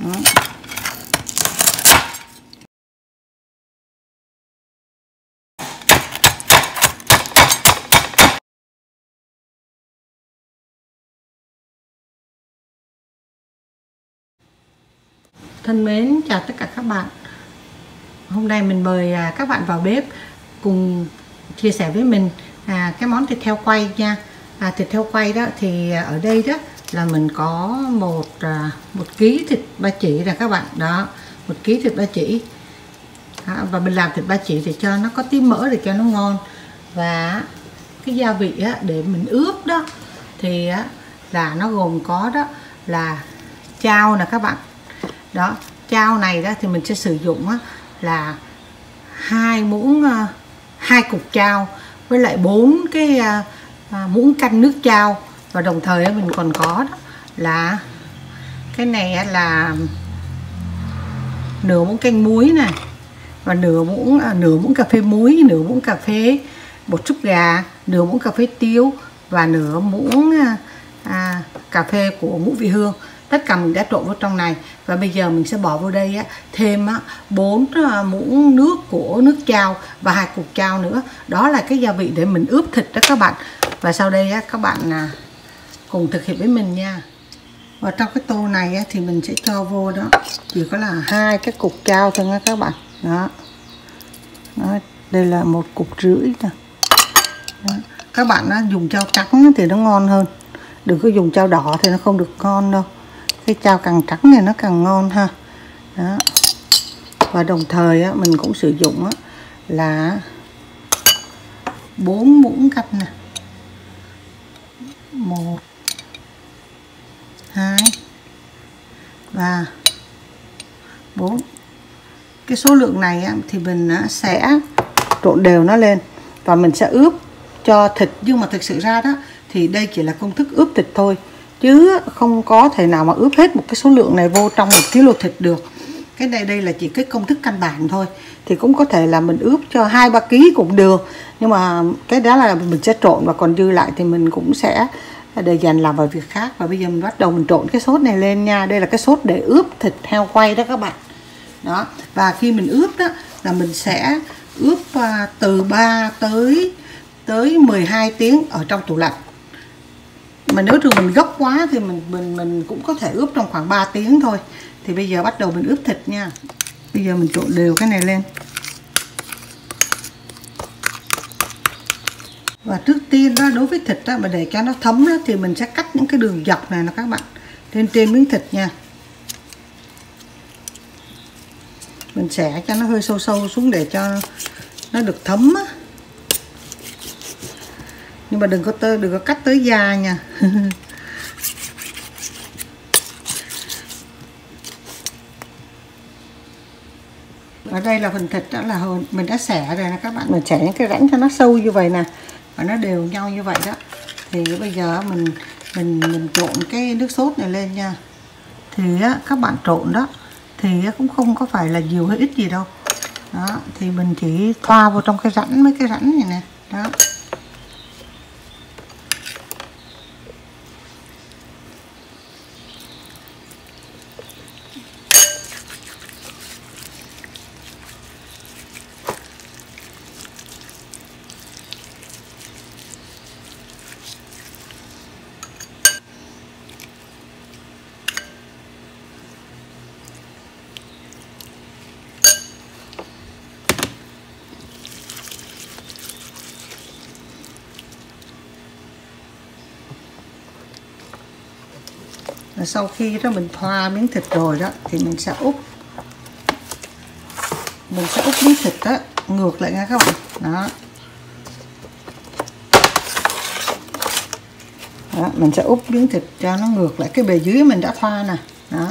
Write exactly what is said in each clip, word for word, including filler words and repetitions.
Đó. Thân mến, chào tất cả các bạn. Hôm nay mình mời các bạn vào bếp cùng chia sẻ với mình à, cái món thịt heo quay nha. À, thịt heo quay đó thì ở đây đó là mình có một à, một ký thịt ba chỉ nè các bạn. Đó, một ký thịt ba chỉ. À, và mình làm thịt ba chỉ để cho nó có tí mỡ để cho nó ngon. Và cái gia vị á, để mình ướp đó thì á, là nó gồm có đó là chao nè các bạn. Đó, chao này đó thì mình sẽ sử dụng á, là hai muỗng uh, hai cục chao với lại bốn cái uh, uh, muỗng canh nước chao. Và đồng thời mình còn có đó là cái này là nửa muỗng canh muối này, và nửa muỗng uh, nửa muỗng cà phê muối, nửa muỗng cà phê bột súp gà, nửa muỗng cà phê tiêu và nửa muỗng uh, uh, cà phê của ngũ vị hương. Tất cả mình đã trộn vào trong này. Và bây giờ mình sẽ bỏ vào đây á, thêm bốn muỗng nước của nước chao và hai cục chao nữa. Đó là cái gia vị để mình ướp thịt đó các bạn. Và sau đây á, các bạn à, cùng thực hiện với mình nha. Và trong cái tô này á, thì mình sẽ cho vô đó chỉ có là hai cái cục chao thôi nha các bạn. Đó. Đó, đây là một cục rưỡi nè. Đó. Các bạn á, dùng chao trắng thì nó ngon hơn. Đừng có dùng chao đỏ thì nó không được ngon đâu. Cái chao càng trắng này nó càng ngon ha. Đó. Và đồng thời á, mình cũng sử dụng á, là bốn muỗng canh nè. Một, hai và bốn. Cái số lượng này á, thì mình á, sẽ trộn đều nó lên và mình sẽ ướp cho thịt. Nhưng mà thực sự ra đó thì đây chỉ là công thức ướp thịt thôi, chứ không có thể nào mà ướp hết một cái số lượng này vô trong một ký thịt được. Cái này đây là chỉ cái công thức căn bản thôi. Thì cũng có thể là mình ướp cho hai ba ký cũng được. Nhưng mà cái đó là mình sẽ trộn, và còn dư lại thì mình cũng sẽ để dành làm vào việc khác. Và bây giờ mình bắt đầu mình trộn cái sốt này lên nha. Đây là cái sốt để ướp thịt heo quay đó các bạn. Đó. Và khi mình ướp đó là mình sẽ ướp từ ba tới tới mười hai tiếng ở trong tủ lạnh. Mà nếu trường mình gấp quá thì mình mình mình cũng có thể ướp trong khoảng ba tiếng thôi. Thì bây giờ bắt đầu mình ướp thịt nha. Bây giờ mình trộn đều cái này lên. Và trước tiên đó, đối với thịt đó, mà để cho nó thấm đó, thì mình sẽ cắt những cái đường dọc này nè các bạn, lên trên miếng thịt nha. Mình xẻ cho nó hơi sâu sâu xuống để cho nó được thấm á. Nhưng mà đừng có tơ, đừng có cắt tới da nha. Ở đây là phần thịt đó là mình đã xẻ rồi nè các bạn. Mình xẻ những cái rãnh cho nó sâu như vậy nè, và nó đều nhau như vậy đó. Thì bây giờ mình mình mình trộn cái nước sốt này lên nha. Thì á, các bạn trộn đó thì cũng không có phải là nhiều hay ít gì đâu. Đó, thì mình chỉ thoa vào trong cái rãnh, mấy cái rãnh này nè. Đó. Và sau khi đó mình thoa miếng thịt rồi đó thì mình sẽ úp mình sẽ úp miếng thịt đó ngược lại nha các bạn. Đó. Đó, mình sẽ úp miếng thịt cho nó ngược lại cái bề dưới mình đã thoa nè. Đó.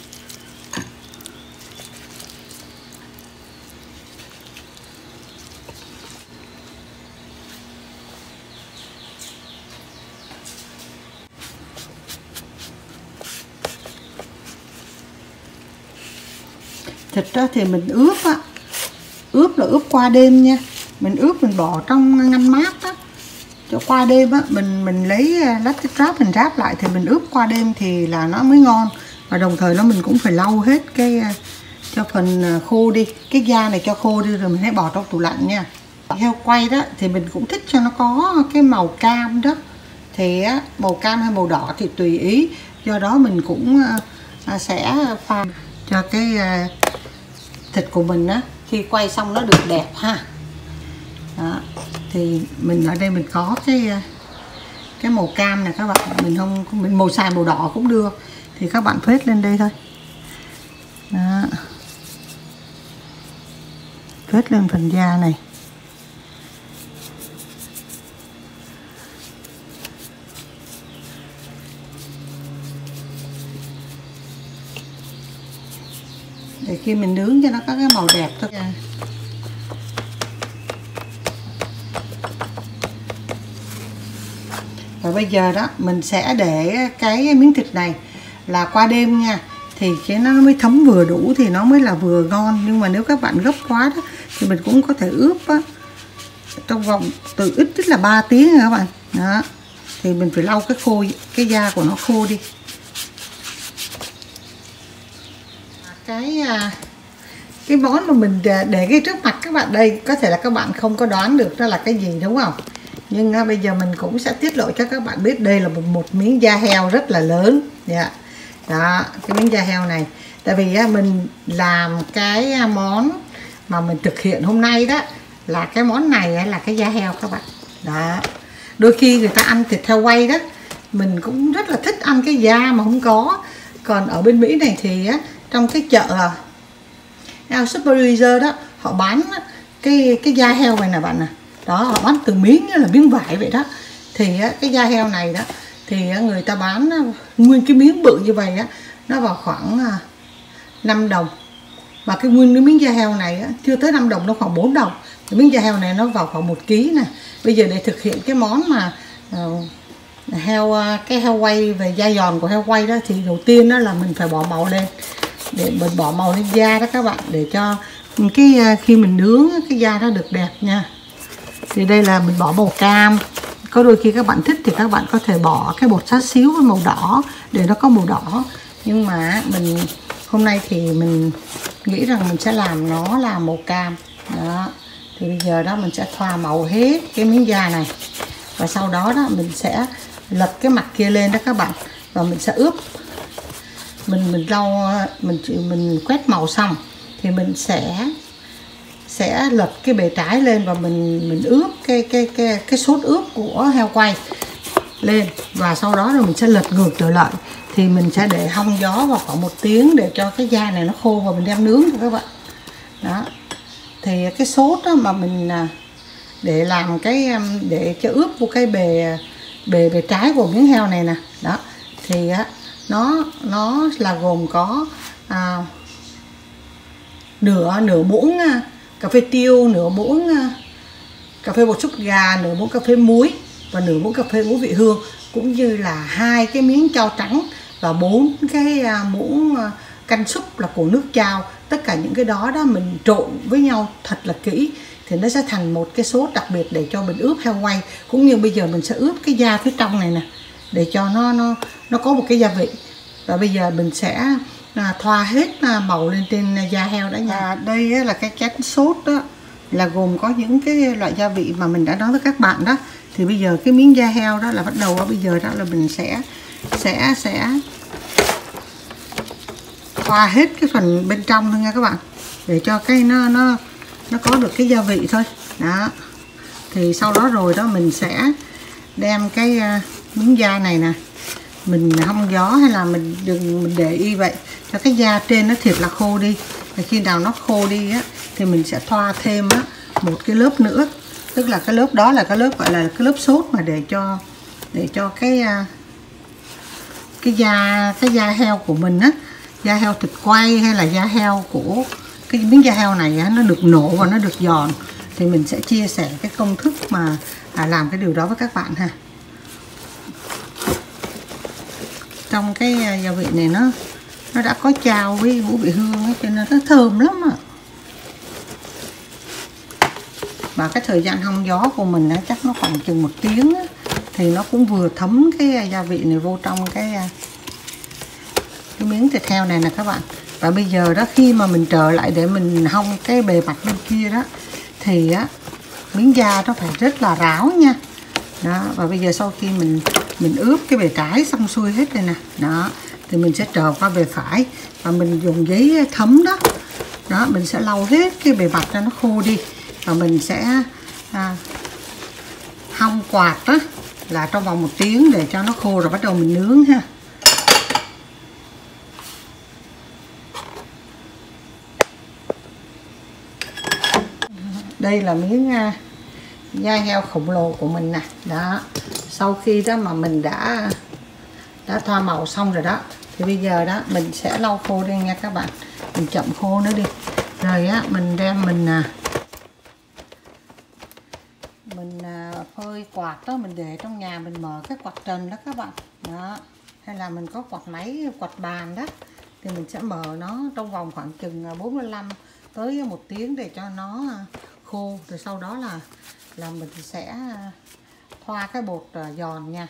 Thịt đó thì mình ướp á, ướp là ướp qua đêm nha. Mình ướp mình bỏ trong ngăn mát á, cho qua đêm á, mình mình lấy lát tráp mình ráp lại thì mình ướp qua đêm thì là nó mới ngon. và đồng thời nó mình cũng phải lau hết cái cho phần khô đi, cái da này cho khô đi rồi mình hãy bỏ trong tủ lạnh nha. Heo quay đó thì mình cũng thích cho nó có cái màu cam đó, thì màu cam hay màu đỏ thì tùy ý, do đó mình cũng sẽ pha cho cái thịt của mình á khi quay xong nó được đẹp ha. Đó. Thì mình ở đây mình có cái cái màu cam này các bạn, mình không mình màu xài màu đỏ cũng được, thì các bạn phết lên đây thôi. Đó. Phết lên phần da này. Để khi mình nướng cho nó có cái màu đẹp thôi. Và bây giờ đó mình sẽ để cái miếng thịt này là qua đêm nha, thì cái nó mới thấm vừa đủ thì nó mới là vừa ngon. Nhưng mà nếu các bạn gấp quá đó thì mình cũng có thể ướp á, trong vòng từ ít nhất là ba tiếng rồi các bạn. Đó. Thì mình phải lau cái khô, cái da của nó khô đi. Cái cái món mà mình để cái trước mặt các bạn đây, có thể là các bạn không có đoán được đó là cái gì đúng không? Nhưng uh, bây giờ mình cũng sẽ tiết lộ cho các bạn biết đây là một, một miếng da heo rất là lớn. Yeah. Đó, cái miếng da heo này. Tại vì uh, mình làm cái món mà mình thực hiện hôm nay đó, là cái món này uh, là cái da heo các bạn. Đó. Đôi khi người ta ăn thịt heo quay đó, mình cũng rất là thích ăn cái da mà không có. Còn ở bên Mỹ này thì uh, trong cái chợ uh, Superior đó, họ bán uh, cái, cái da heo này nè bạn nè. Đó, họ bán từng miếng như là miếng vải vậy đó. Thì cái da heo này đó thì người ta bán nguyên cái miếng bự như vậy á, nó vào khoảng năm đồng. Mà cái nguyên cái miếng da heo này á, chưa tới năm đồng, nó khoảng bốn đồng. Cái miếng da heo này nó vào khoảng một ký nè. Bây giờ để thực hiện cái món mà uh, heo cái heo quay về da giòn của heo quay đó, thì đầu tiên đó là mình phải bỏ màu lên. Để mình bỏ màu lên da đó các bạn, để cho cái khi mình nướng cái da nó được đẹp nha. Thì đây là mình bỏ màu cam. Có đôi khi các bạn thích thì các bạn có thể bỏ cái bột sát xíu với màu đỏ để nó có màu đỏ. Nhưng mà mình hôm nay thì mình nghĩ rằng mình sẽ làm nó là màu cam. Đó. Thì bây giờ đó mình sẽ thoa màu hết cái miếng da này. Và sau đó đó mình sẽ lật cái mặt kia lên đó các bạn. Và mình sẽ ướp. Mình mình lau mình mình quét màu xong thì mình sẽ sẽ lật cái bề trái lên và mình mình ướp cái cái cái cái sốt ướp của heo quay lên, và sau đó rồi mình sẽ lật ngược trở lại. Thì mình sẽ để hong gió vào khoảng một tiếng để cho cái da này nó khô và mình đem nướng cho các bạn. Đó. Thì cái sốt đó mà mình để làm cái để cho ướp vô cái bề bề bề trái của miếng heo này nè. Đó. Thì nó nó là gồm có à, nửa nửa muỗng cà phê tiêu, nửa muỗng cà phê bột súp gà, nửa muỗng cà phê muối và nửa muỗng cà phê ngũ vị hương, cũng như là hai cái miếng chao trắng và bốn cái muỗng canh súp là của nước chao. Tất cả những cái đó đó mình trộn với nhau thật là kỹ thì nó sẽ thành một cái sốt đặc biệt để cho mình ướp heo quay. Cũng như bây giờ mình sẽ ướp cái da phía trong này nè để cho nó nó nó có một cái gia vị. Và bây giờ mình sẽ À, thoa hết à, màu lên trên da heo đó nha. À, đây là cái chén sốt đó, là gồm có những cái loại gia vị mà mình đã nói với các bạn đó. Thì bây giờ cái miếng da heo đó là bắt đầu đó, bây giờ đó là mình sẽ sẽ sẽ thoa hết cái phần bên trong thôi nha các bạn, để cho cái nó nó nó có được cái gia vị thôi. Đó. Thì sau đó rồi đó mình sẽ đem cái uh, miếng da này nè, mình hong gió hay là mình đừng mình để y vậy cho cái da trên nó thiệt là khô đi. Và khi nào nó khô đi á thì mình sẽ thoa thêm á một cái lớp nữa, tức là cái lớp đó là cái lớp gọi là cái lớp sốt mà để cho để cho cái cái da cái da heo của mình á, da heo thịt quay hay là da heo của cái miếng da heo này á, nó được nổ và nó được giòn. Thì mình sẽ chia sẻ cái công thức mà à, làm cái điều đó với các bạn ha. Trong cái gia vị này nó nó đã có chao với ngũ vị hương ấy, cho nên nó thơm lắm ạ. Và cái thời gian hong gió của mình á, chắc nó khoảng chừng một tiếng á, thì nó cũng vừa thấm cái gia vị này vô trong cái cái miếng thịt heo này nè các bạn. Và bây giờ đó, khi mà mình trở lại để mình hong cái bề mặt bên kia đó thì á miếng da nó phải rất là ráo nha. Đó, và bây giờ sau khi mình mình ướp cái bề trái xong xuôi hết rồi nè, đó thì mình sẽ trở qua bề phải và mình dùng giấy thấm đó, đó mình sẽ lau hết cái bề mặt cho nó khô đi và mình sẽ à, hong quạt đó là trong vòng một tiếng để cho nó khô rồi bắt đầu mình nướng ha. Đây là miếng uh, da heo khổng lồ của mình nè. Đó, sau khi đó mà mình đã đã thoa màu xong rồi đó thì bây giờ đó mình sẽ lau khô đi nha các bạn, mình chậm khô nữa đi rồi á mình đem mình à, mình à, phơi quạt đó, mình để trong nhà mình mở cái quạt trần đó các bạn. Đó, hay là mình có quạt máy, quạt bàn đó thì mình sẽ mở nó trong vòng khoảng chừng bốn mươi lăm tới một tiếng để cho nó khô, rồi sau đó là là mình sẽ thoa cái bột giòn nha.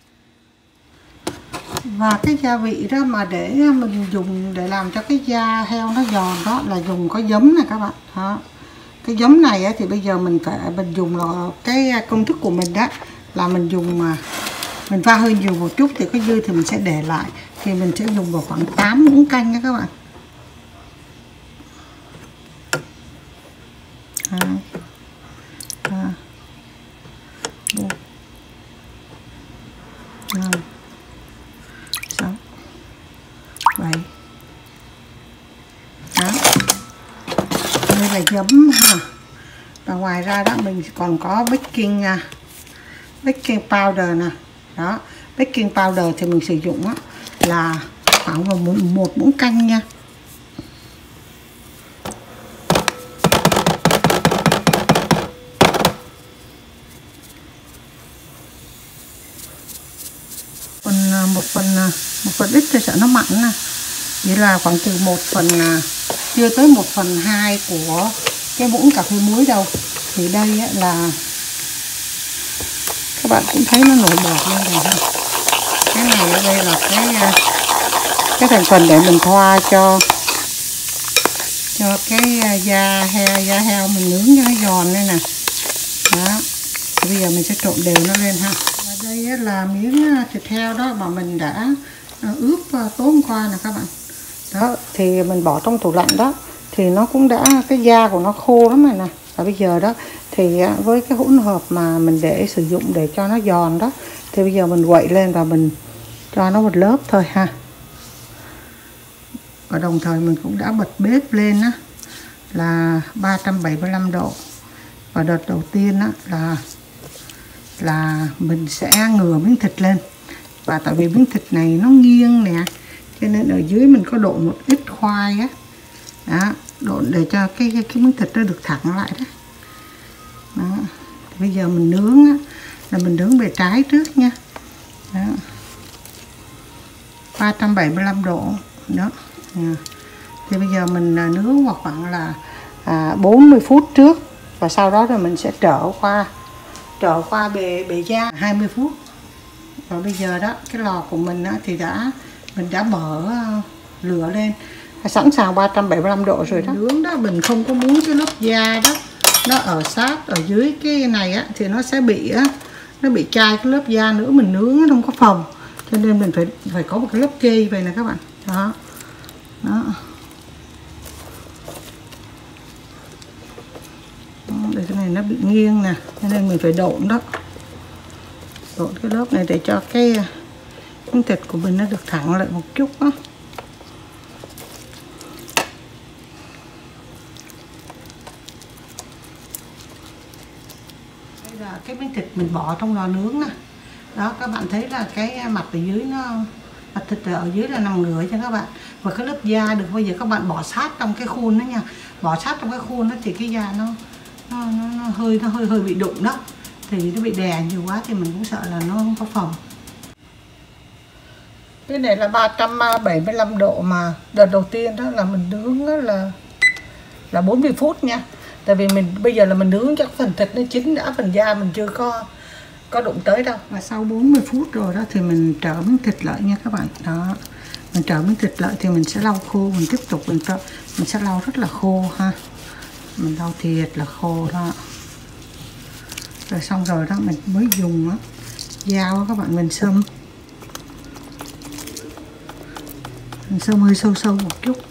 Và cái gia vị đó mà để mình dùng để làm cho cái da heo nó giòn đó là dùng có giấm này các bạn. Đó, cái giấm này thì bây giờ mình phải mình dùng là cái công thức của mình đó là mình dùng mà mình pha hơi nhiều một chút thì có dư thì mình sẽ để lại, thì mình sẽ dùng vào khoảng tám muỗng canh nha các bạn. hai, ba, bốn, năm, sáu, bảy. Đó, đây là giấm ha. Và ngoài ra đó mình còn có baking baking powder nè. Đó, baking powder thì mình sử dụng á là khoảng vào một, một muỗng canh nha. Phần một phần một phần ít thì sợ nó mặn nè. Vậy là khoảng từ một phần chưa tới một phần hai của cái muỗng cà phê muối đâu. Thì đây á, là các bạn cũng thấy nó nổi bọt lên rồi ha. Cái này ở đây là cái cái thành phần để mình thoa cho cho cái da heo da heo mình nướng cho nó giòn đây nè. Đó, thì bây giờ mình sẽ trộn đều nó lên ha. Và đây á, là miếng thịt heo đó mà mình đã ướp tối hôm qua nè các bạn. Đó, thì mình bỏ trong tủ lạnh đó thì nó cũng đã, cái da của nó khô lắm rồi nè. Và bây giờ đó thì với cái hỗn hợp mà mình để sử dụng để cho nó giòn đó thì bây giờ mình quậy lên và mình cho nó một lớp thôi ha. Và đồng thời mình cũng đã bật bếp lên á là ba trăm bảy mươi lăm độ. Và đợt đầu tiên á là là mình sẽ ngừa miếng thịt lên. Và tại vì miếng thịt này nó nghiêng nè, cho nên ở dưới mình có đổ một ít khoai á. Đó, đổ để cho cái, cái, cái miếng thịt nó được thẳng lại đó. Đó. Bây giờ mình nướng á, là mình nướng bề trái trước nha. Đó. ba trăm bảy mươi lăm độ. Đó. À. Thì bây giờ mình nướng vào khoảng là à, bốn mươi phút trước. Và sau đó rồi mình sẽ trở qua trở qua bề bề da hai mươi phút. Và bây giờ đó cái lò của mình á, thì đã mình đã mở lửa lên sẵn sàng ba trăm bảy mươi lăm độ rồi đó. Nướng đó mình không có muốn cái lớp da đó nó ở sát ở dưới cái này á thì nó sẽ bị á, nó bị chai cái lớp da nữa, mình nướng nó không có phồng, cho nên mình phải phải có một cái lớp kê vậy nè các bạn. Đó, đó. Để cái này nó bị nghiêng nè, cho nên mình phải độn đó, độn cái lớp này để cho cái miếng thịt của mình nó được thẳng lại một chút đó. Đây là cái miếng thịt mình bỏ trong lò nướng nè. Đó, các bạn thấy là cái mặt ở dưới nó, mặt thịt ở dưới là nằm ngửa cho các bạn. Và cái lớp da được bây giờ các bạn bỏ sát trong cái khuôn đó nha. Bỏ sát trong cái khuôn đó thì cái da nó nó, nó, nó hơi nó hơi hơi bị đụng đó. Thì nó bị đè nhiều quá thì mình cũng sợ là nó không có phồng. Cái này là ba trăm bảy mươi lăm độ mà đợt đầu tiên đó là mình nướng đó là là bốn mươi phút nha. Tại vì mình bây giờ là mình nướng cho phần thịt nó chín đã, phần da mình chưa có có đụng tới đâu. Và sau bốn mươi phút rồi đó thì mình trở miếng thịt lại nha các bạn. Đó, mình trở miếng thịt lại thì mình sẽ lau khô, mình tiếp tục mình trở, mình sẽ lau rất là khô ha, mình lau thiệt là khô đó. Rồi xong rồi đó mình mới dùng á, dao các bạn, mình xông mình xông hơi sâu sâu một chút.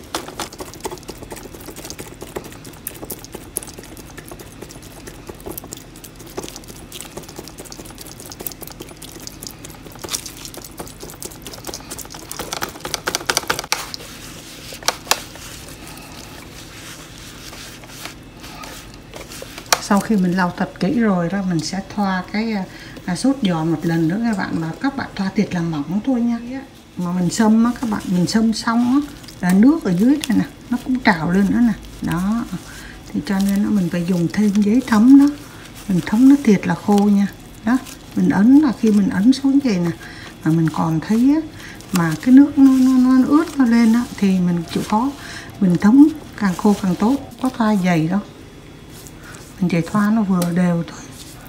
Sau khi mình lau thật kỹ rồi đó, mình sẽ thoa cái à, sốt giòn một lần nữa các bạn, mà các bạn thoa thiệt là mỏng thôi nha. Mà mình xông á các bạn, mình xông xong á là nước ở dưới này nè nó cũng trào lên nữa nè. Đó. Thì cho nên nó mình phải dùng thêm giấy thấm đó. Mình thấm nó thiệt là khô nha. Đó, mình ấn là khi mình ấn xuống vậy nè mà mình còn thấy á, mà cái nước nó, nó, nó ướt nó lên á thì mình chịu khó mình thấm càng khô càng tốt, có thoa dày đâu. Mình chỉ thoa nó vừa đều thôi.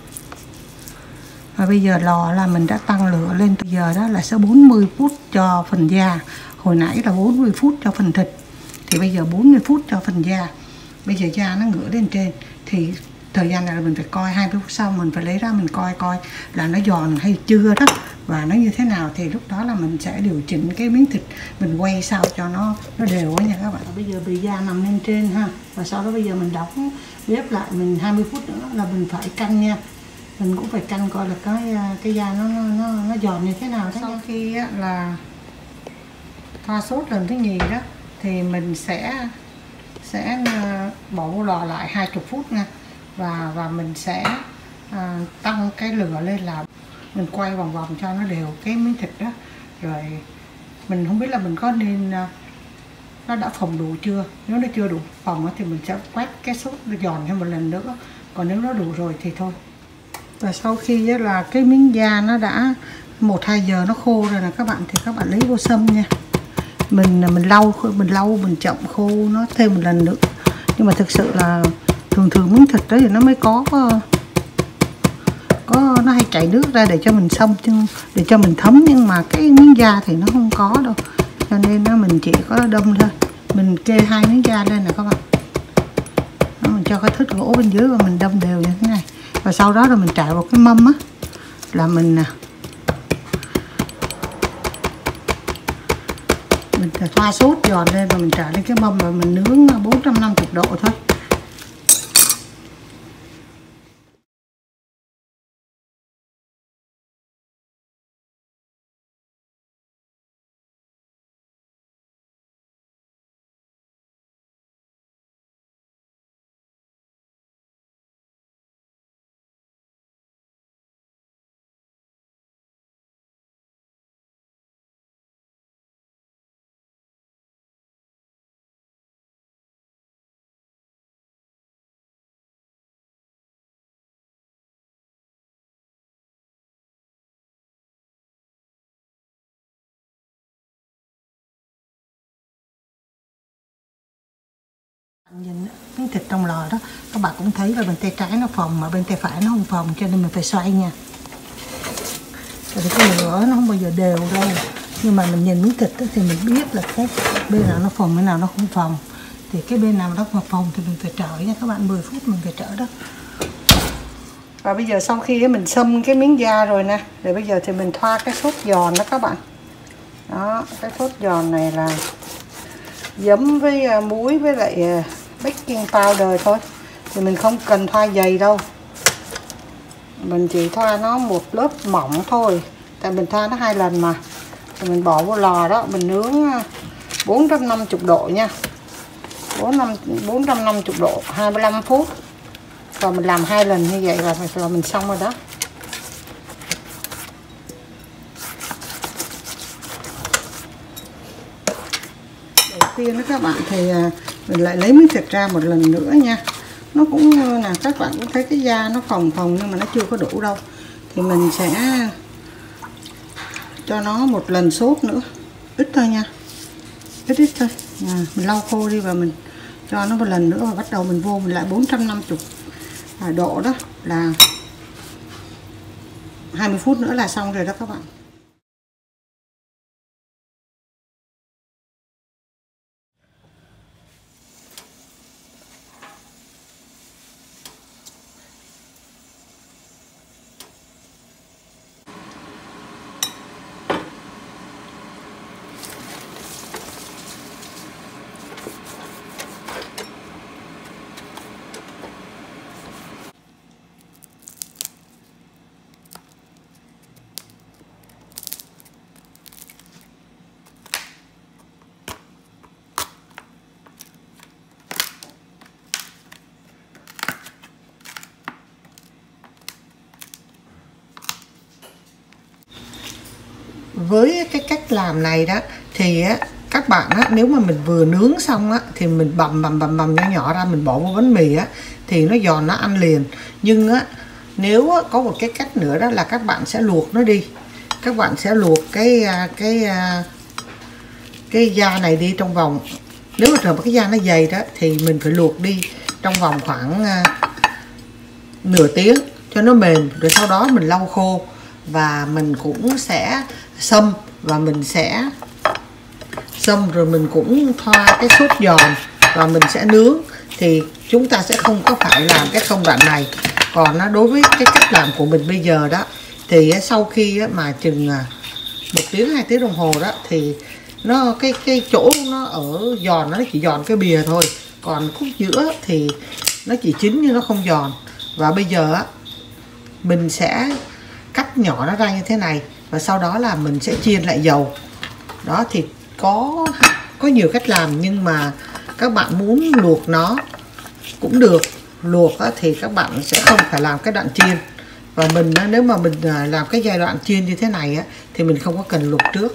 Và bây giờ lò là mình đã tăng lửa lên, bây giờ đó là sẽ bốn mươi phút cho phần da. Hồi nãy là bốn mươi phút cho phần thịt. Thì bây giờ bốn mươi phút cho phần da. Bây giờ da nó ngửa lên trên. Thì thời gian này là mình phải coi hai mươi phút sau, mình phải lấy ra mình coi coi là nó giòn hay chưa đó. Và nó như thế nào thì lúc đó là mình sẽ điều chỉnh cái miếng thịt. Mình quay sao cho nó nó đều á nha các bạn. Bây giờ bị da nằm lên trên ha. Và sau đó bây giờ mình đóng bếp lại mình hai mươi phút nữa là mình phải canh nha. Mình cũng phải canh coi là cái cái da nó nó nó, nó giòn như thế nào đó. Sau khi á, là thoa sốt lần thứ nhì đó thì mình sẽ sẽ bỏ vô lò lại hai mươi phút nha. Và và mình sẽ à, tăng cái lửa lên là mình quay vòng vòng cho nó đều cái miếng thịt đó. Rồi mình không biết là mình có nên nó đã phồng đủ chưa. Nếu nó chưa đủ phồng thì mình sẽ quét cái sốt nó giòn thêm một lần nữa. Còn nếu nó đủ rồi thì thôi. Và sau khi là cái miếng da nó đã một hai giờ nó khô rồi là các bạn, thì các bạn lấy vô xâm nha. Mình mình lau mình lau mình chậm khô nó thêm một lần nữa. Nhưng mà thực sự là thường thường miếng thịt đó thì nó mới có có nó hay chảy nước ra để cho mình xông chứ, để cho mình thấm, nhưng mà cái miếng da thì nó không có đâu. Cho nên nó mình chỉ có đâm thôi. Mình kê hai miếng da lên nè các bạn. Đó, mình cho cái thớt gỗ bên dưới và mình đâm đều như thế này. Và sau đó là mình trải vào cái mâm á, là mình nè mình thoa sốt giòn lên và mình trải lên cái mâm và mình nướng bốn trăm năm mươi độ thôi. Nhìn miếng thịt trong lò đó các bạn cũng thấy là bên tay trái nó phồng mà bên tay phải nó không phồng, cho nên mình phải xoay nha. Tại vì cái lửa nó không bao giờ đều đâu, nhưng mà mình nhìn miếng thịt đó thì mình biết là cái bên nào nó phồng bên nào nó không phồng. Thì cái bên nào nó mà phồng thì mình phải trở nha các bạn, mười phút mình phải trở đó. Và bây giờ sau khi mình xông cái miếng da rồi nè, để bây giờ thì mình thoa cái sốt giòn đó các bạn. Đó, cái sốt giòn này là giấm với muối với lại baking powder thôi. Thì mình không cần thoa dày đâu. Mình chỉ thoa nó một lớp mỏng thôi. Tại mình thoa nó hai lần mà. Rồi mình bỏ vô lò đó, mình nướng bốn trăm năm mươi độ nha. bốn trăm năm mươi độ hai mươi lăm phút. Rồi mình làm hai lần như vậy là, là mình xong rồi đó. Đầu tiên đó các bạn thì mình lại lấy miếng thịt ra một lần nữa nha. Nó cũng như là các bạn cũng thấy cái da nó phồng phồng nhưng mà nó chưa có đủ đâu. Thì mình sẽ cho nó một lần sốt nữa, ít thôi nha, ít ít thôi. À, mình lau khô đi và mình cho nó một lần nữa và bắt đầu mình vô mình lại bốn trăm năm mươi độ đó, là hai mươi phút nữa là xong rồi đó các bạn. với cái cách làm này đó thì á, các bạn á, nếu mà mình vừa nướng xong á thì mình bầm bầm bầm bầm nhỏ nhỏ ra, mình bỏ vào bánh mì á thì nó giòn, nó ăn liền. Nhưng á, nếu á, có một cái cách nữa đó là các bạn sẽ luộc nó đi. Các bạn sẽ luộc cái cái cái da này đi trong vòng, nếu mà trường cái da nó dày đó thì mình phải luộc đi trong vòng khoảng nửa tiếng cho nó mềm, rồi sau đó mình lau khô và mình cũng sẽ xông và mình sẽ xông rồi mình cũng thoa cái sốt giòn và mình sẽ nướng. Thì chúng ta sẽ không có phải làm cái công đoạn này. Còn đối với cái cách làm của mình bây giờ đó thì sau khi mà chừng một tiếng hai tiếng đồng hồ đó thì nó cái cái chỗ nó ở giòn, nó chỉ giòn cái bìa thôi, còn khúc giữa thì nó chỉ chín nhưng nó không giòn. Và bây giờ á mình sẽ cắt nhỏ nó ra như thế này và sau đó là mình sẽ chiên lại dầu. Đó thì có có nhiều cách làm, nhưng mà các bạn muốn luộc nó cũng được. Luộc á, thì các bạn sẽ không phải làm cái đoạn chiên. Và mình nếu mà mình làm cái giai đoạn chiên như thế này á thì mình không có cần luộc trước.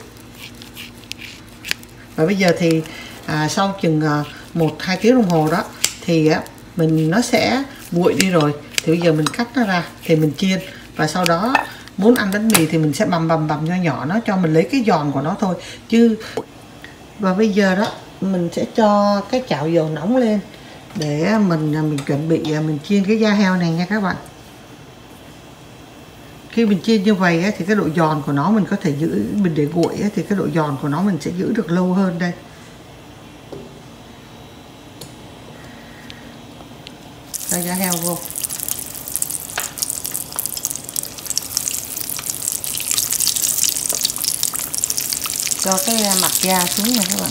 Và bây giờ thì à, sau chừng à, một hai tiếng đồng hồ đó thì á, mình nó sẽ nguội đi rồi. Thì bây giờ mình cắt nó ra thì mình chiên. Và sau đó muốn ăn bánh mì thì mình sẽ bầm bầm bầm nhỏ nhỏ nó cho mình lấy cái giòn của nó thôi chứ. Và bây giờ đó mình sẽ cho cái chảo dầu nóng lên để mình mình chuẩn bị mình chiên cái da heo này nha các bạn. Khi mình chiên như vậy á, thì cái độ giòn của nó mình có thể giữ, mình để nguội á, thì cái độ giòn của nó mình sẽ giữ được lâu hơn đây. Cho da heo vô. Cho cái mặt da xuống nha các bạn.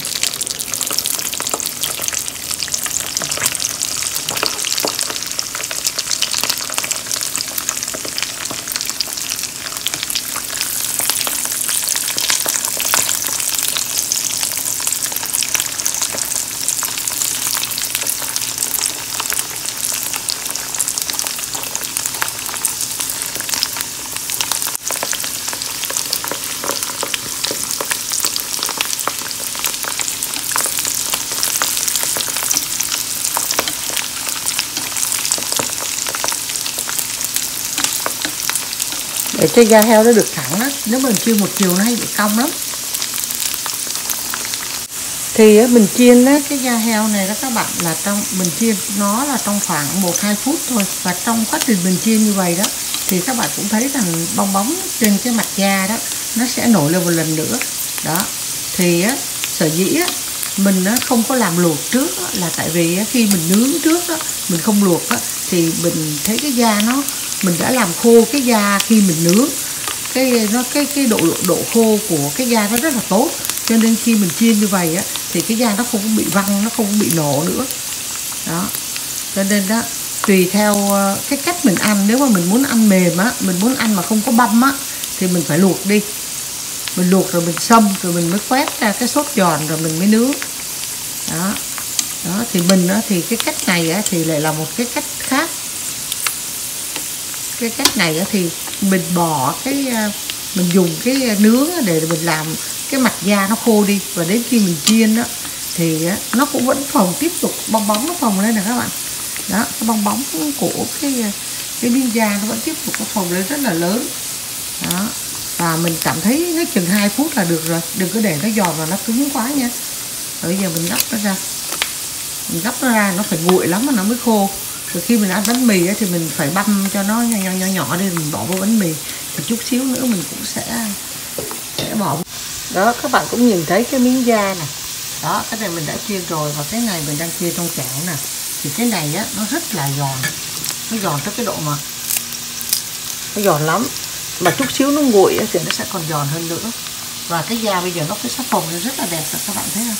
Để cho da heo nó được thẳng á, nếu mình chiên một chiều nó hay bị cong lắm. Thì mình chiên á, cái da heo này đó các bạn, là trong mình chiên nó là trong khoảng một hai phút thôi. Và trong quá trình mình chiên như vậy đó thì các bạn cũng thấy rằng bong bóng trên cái mặt da đó nó sẽ nổi lên một lần nữa. Đó thì á, sở dĩ á, mình á, không có làm luộc trước á, là tại vì á, khi mình nướng trước á, mình không luộc á, thì mình thấy cái da nó, mình đã làm khô cái da khi mình nướng, cái nó cái cái độ độ khô của cái da nó rất là tốt, cho nên khi mình chiên như vậy á thì cái da nó không có bị văng, nó không có bị nổ nữa. Đó cho nên đó, tùy theo cái cách mình ăn. Nếu mà mình muốn ăn mềm á, mình muốn ăn mà không có băm á thì mình phải luộc đi, mình luộc rồi mình xông rồi mình mới quét ra cái sốt giòn rồi mình mới nướng. Đó đó thì mình á, thì cái cách này á, thì lại là một cái cách khác. Cái cách này á, thì mình bỏ cái mình dùng cái nướng để mình làm cái mặt da nó khô đi, và đến khi mình chiên đó thì nó cũng vẫn phồng, tiếp tục bong bóng nó phồng lên nè các bạn. Đó, cái bong bóng của cái cái miếng da nó vẫn tiếp tục nó phồng lên rất là lớn. Đó, và mình cảm thấy nó chừng hai phút là được rồi, đừng có để nó giòn và nó cứng quá nha. Rồi bây giờ mình gấp nó ra, mình gấp nó ra, nó phải nguội lắm mà nó mới khô. Rồi khi mình ăn bánh mì ấy, thì mình phải băm cho nó nhỏ nhỏ nhỏ, nhỏ đi, mình bỏ vào bánh mì. Một chút xíu nữa mình cũng sẽ sẽ bỏ. Đó, các bạn cũng nhìn thấy cái miếng da này. Đó, cái này mình đã chiên rồi, và cái này mình đang chiên trong chảo nè. Thì cái này á, nó rất là giòn. Nó giòn tới cái độ mà nó giòn lắm. Mà chút xíu nó nguội thì nó sẽ còn giòn hơn nữa. Và cái da bây giờ nó cái sắc phồng nó rất là đẹp rồi, các bạn thấy không?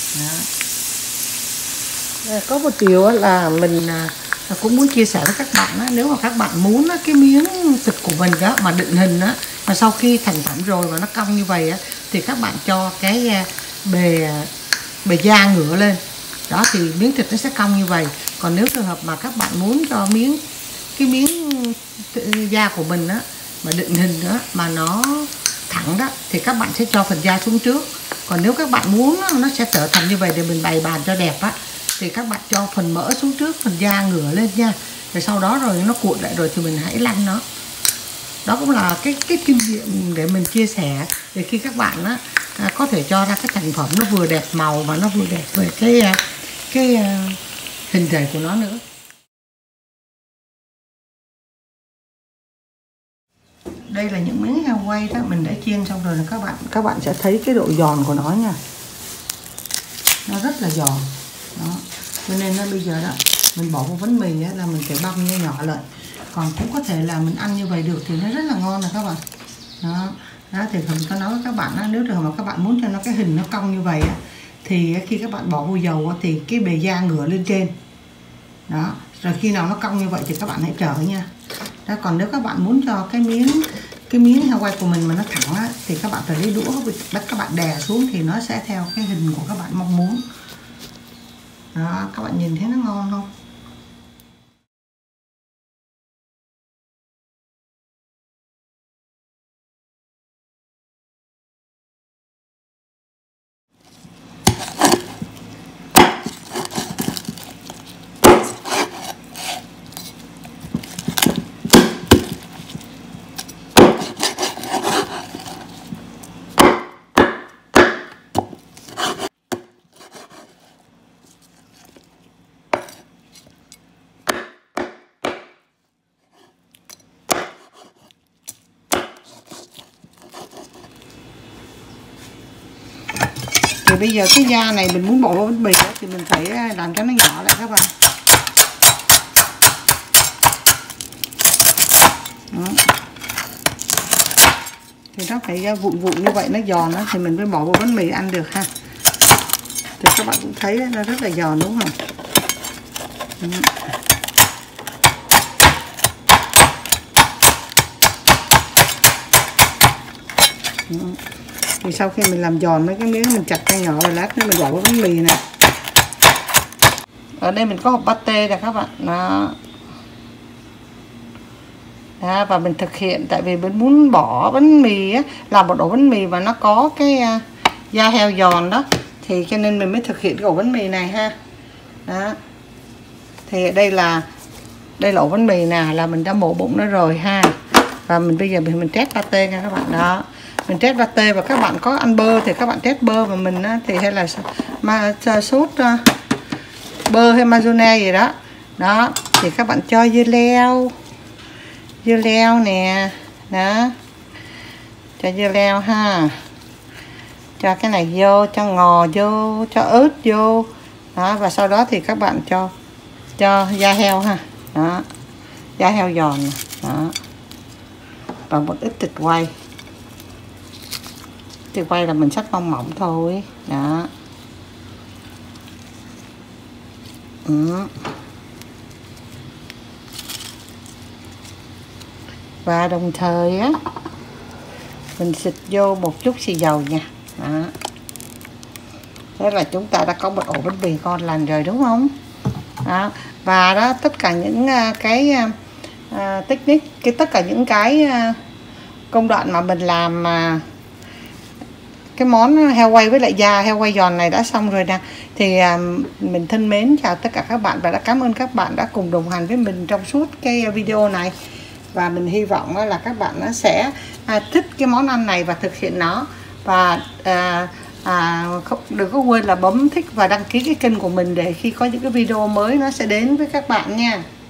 Đó. Có một điều là mình cũng muốn chia sẻ với các bạn á, nếu mà các bạn muốn á, cái miếng thịt của mình đó mà định hình á, mà sau khi thành phẩm rồi mà nó cong như vậy á, thì các bạn cho cái bề bề da ngửa lên. Đó thì miếng thịt nó sẽ cong như vậy. Còn nếu trường hợp mà các bạn muốn cho miếng cái miếng da của mình á mà định hình nữa mà nó thẳng đó thì các bạn sẽ cho phần da xuống trước. Còn nếu các bạn muốn nó sẽ trở thành như vậy để mình bày bàn cho đẹp á, thì các bạn cho phần mỡ xuống trước, phần da ngửa lên nha. Rồi sau đó rồi nó cuộn lại rồi thì mình hãy lăn nó. Đó cũng là cái cái kinh nghiệm để mình chia sẻ để khi các bạn á, à, có thể cho ra cái thành phẩm nó vừa đẹp màu và nó vừa đẹp về cái cái uh, hình thể của nó nữa. Đây là những miếng heo quay đó mình đã chiên xong rồi, là các bạn các bạn sẽ thấy cái độ giòn của nó nha, nó rất là giòn đó. Cho nên là bây giờ đó mình bỏ vào bánh mì á, là mình phải băm nhỏ nhỏ lại. Còn cũng có thể là mình ăn như vậy được thì nó rất là ngon nè các bạn. Đó, đó thì mình có nói với các bạn đó, nếu trường hợp mà các bạn muốn cho nó cái hình nó cong như vậy á, thì khi các bạn bỏ vô dầu á, thì cái bề da ngửa lên trên. Đó, rồi khi nào nó cong như vậy thì các bạn hãy trở nha. Đó, còn nếu các bạn muốn cho cái miếng cái miếng heo quay của mình mà nó thẳng á, thì các bạn phải lấy đũa bắt các bạn đè xuống thì nó sẽ theo cái hình của các bạn mong muốn. Đó, các bạn nhìn thấy nó ngon không? Thì bây giờ cái da này mình muốn bỏ vào bánh mì thì mình phải làm cho nó nhỏ lại các bạn. Đó. Thì nó phải vụn vụn như vậy nó giòn đó, thì mình mới bỏ vào bánh mì ăn được ha. Thì các bạn cũng thấy nó rất là giòn đúng không? Đó. Đó. Thì sau khi mình làm giòn mấy cái miếng mình chặt ra nhỏ rồi lát nữa mình bỏ vào bánh mì này. Ở đây mình có hộp pate nè các bạn. Đó. Đó, và mình thực hiện tại vì mình muốn bỏ bánh mì á, làm một ổ bánh mì và nó có cái uh, da heo giòn đó, thì cho nên mình mới thực hiện cái ổ bánh mì này ha. Đó. Thì đây là đây là ổ bánh mì nè, là mình đã mổ bụng nó rồi ha. Và mình bây giờ mình mình trét pate nha các bạn. Đó. Mình trét pate và các bạn có ăn bơ thì các bạn trét bơ, và mình á, thì hay là mà sốt uh, bơ hay mayonnaise gì đó. Đó, thì các bạn cho dưa leo. Dưa leo nè. Đó. Cho dưa leo ha. Cho cái này vô, cho ngò vô, cho ớt vô. Đó, và sau đó thì các bạn cho cho da heo ha. Đó. Da heo giòn nè. Đó. Và một ít thịt quay. Thịt quay là mình xắt mỏng mỏng thôi. Đó. Ừ. Và đồng thời á mình xịt vô một chút xì dầu nha. Đó. Thế là chúng ta đã có một ổ bánh mì ngon lành rồi đúng không? Đó. Và đó tất cả những cái uh, technique, cái tất cả những cái uh, công đoạn mà mình làm uh, cái món heo quay với lại da heo quay giòn này đã xong rồi nè. Thì uh, mình thân mến chào tất cả các bạn và đã cảm ơn các bạn đã cùng đồng hành với mình trong suốt cái video này. Và mình hy vọng là các bạn nó sẽ à, thích cái món ăn này và thực hiện nó. Và à, à, không, đừng có quên là bấm thích và đăng ký cái kênh của mình để khi có những cái video mới nó sẽ đến với các bạn nha.